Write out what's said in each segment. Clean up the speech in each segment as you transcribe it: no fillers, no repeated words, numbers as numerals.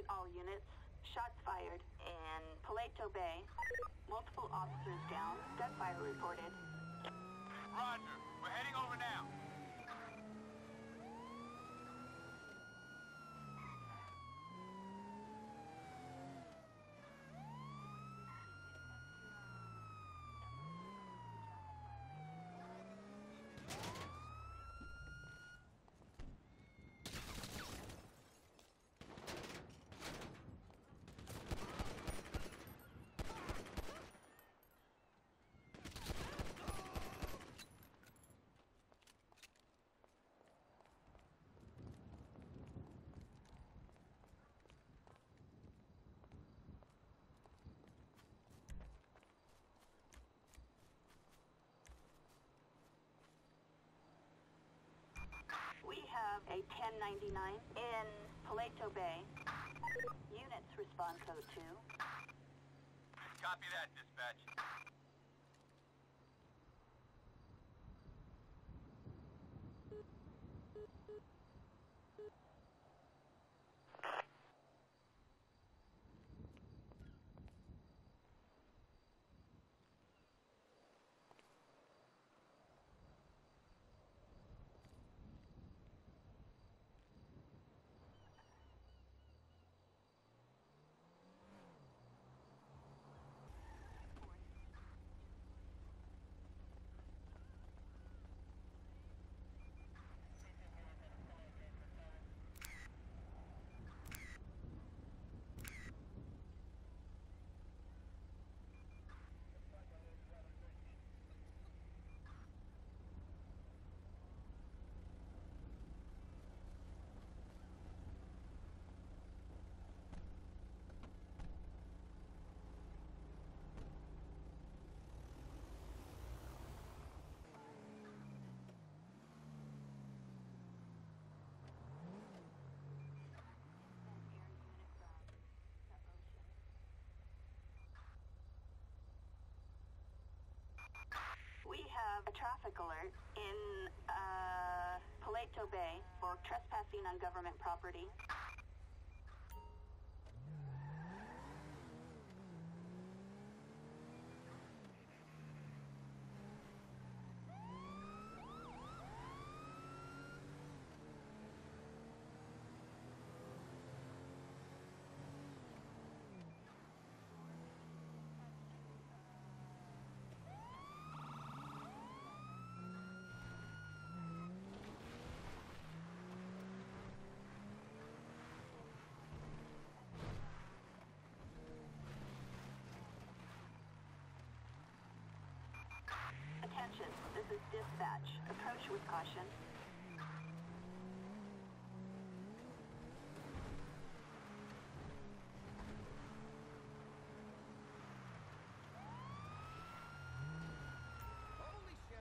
all units. Shots fired in Paleto Bay. Multiple officers down. Gunfire reported. Roger. We're heading over now. We have a 1099 in Paleto Bay. Units respond code 2. Copy that, dispatch. We have a traffic alert in Paleto Bay for trespassing on government property. Attention, this is dispatch. Approach with caution. Holy shit!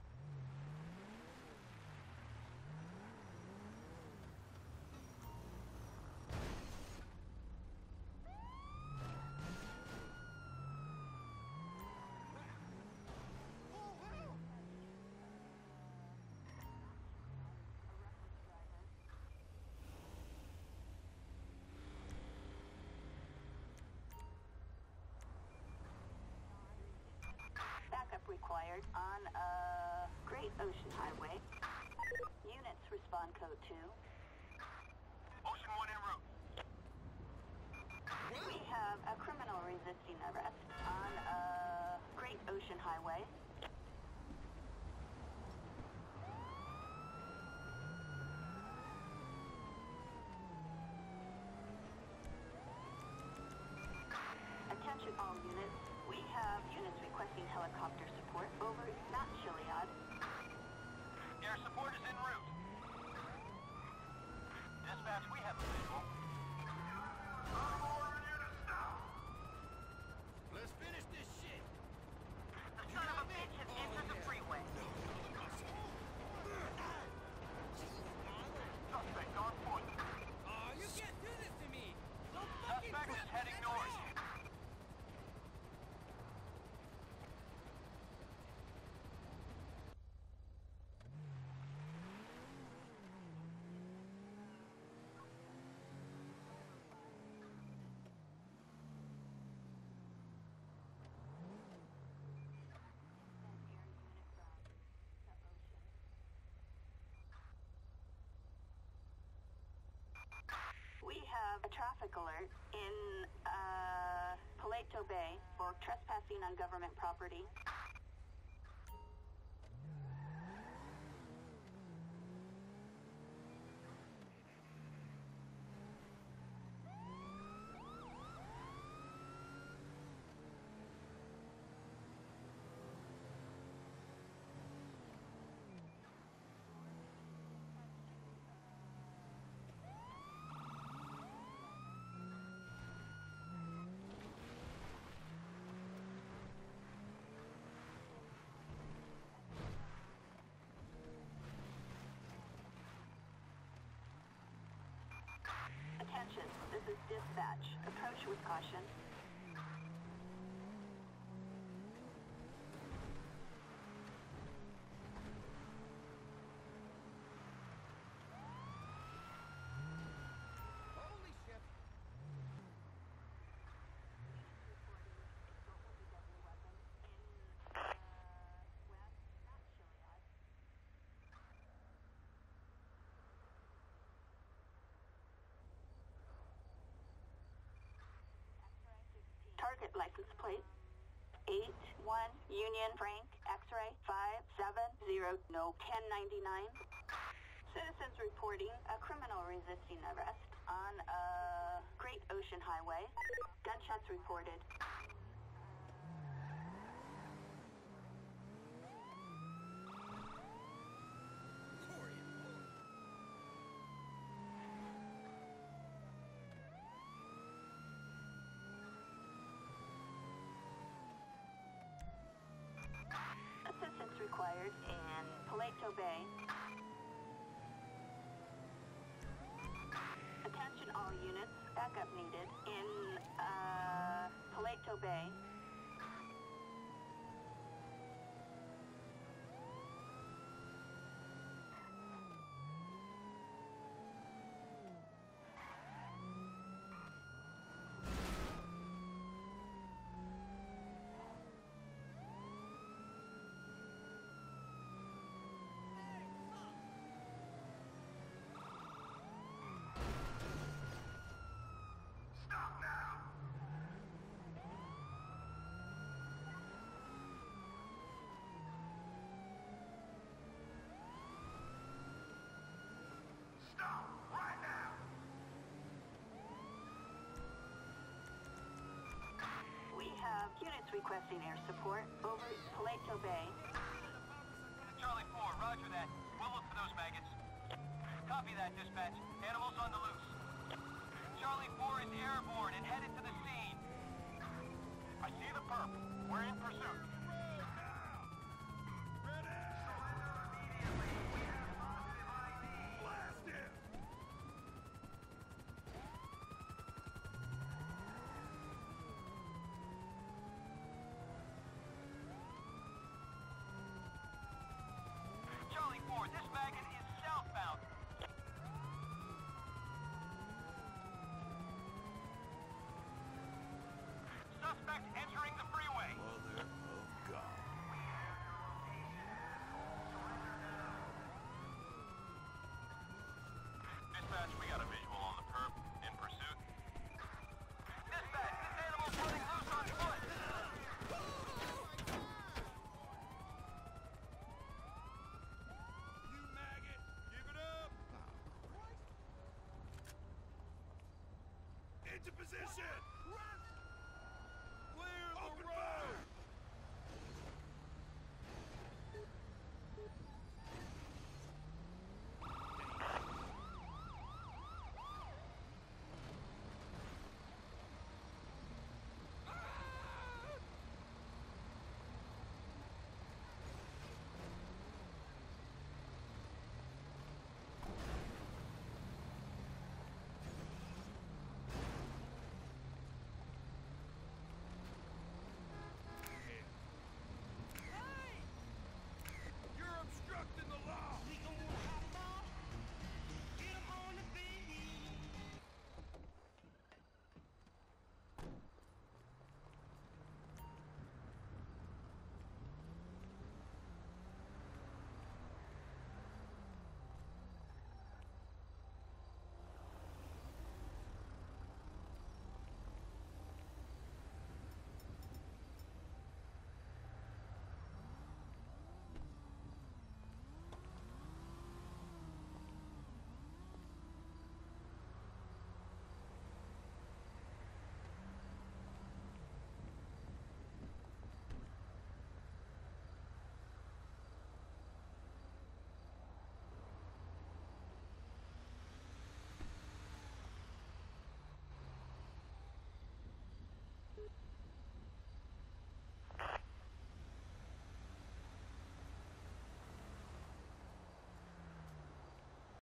Backup required on Great Ocean Highway. Units respond code 2. Ocean 1 en route. We have a criminal resisting arrest on Great Ocean Highway. Attention all units. We have units requesting helicopter support over Mount Chiliad. Air support is en route. Dispatch, we have a visual. Let's finish this shit! The son of a bitch has entered the freeway. Suspect on point. Oh, you can't do this to me! Don't fucking Suspect is heading north. traffic alert in Paleto Bay for trespassing on government property. Attention, this is dispatch. Approach with caution. Holy shit! Target license plate 81 Union Frank X-ray 570 no 1099. Citizens reporting a criminal resisting arrest on Great Ocean Highway. Gunshots reported. Assistance required in Paleto Bay. Attention all units, backup needed in Paleto Bay. We have units requesting air support over Paleto Bay. Charlie 4, roger that. We'll look for those maggots. Copy that, dispatch. Animals on the loose. Charlie 4 is airborne and headed to the scene. I see the perp. We're in pursuit. Charlie 4, this maggot is southbound. Suspect entering the freeway. Mother of God. Dispatch, we got a visual on the perp. In pursuit. Dispatch, this animal's running loose on foot. You maggot! Give it up! Into position!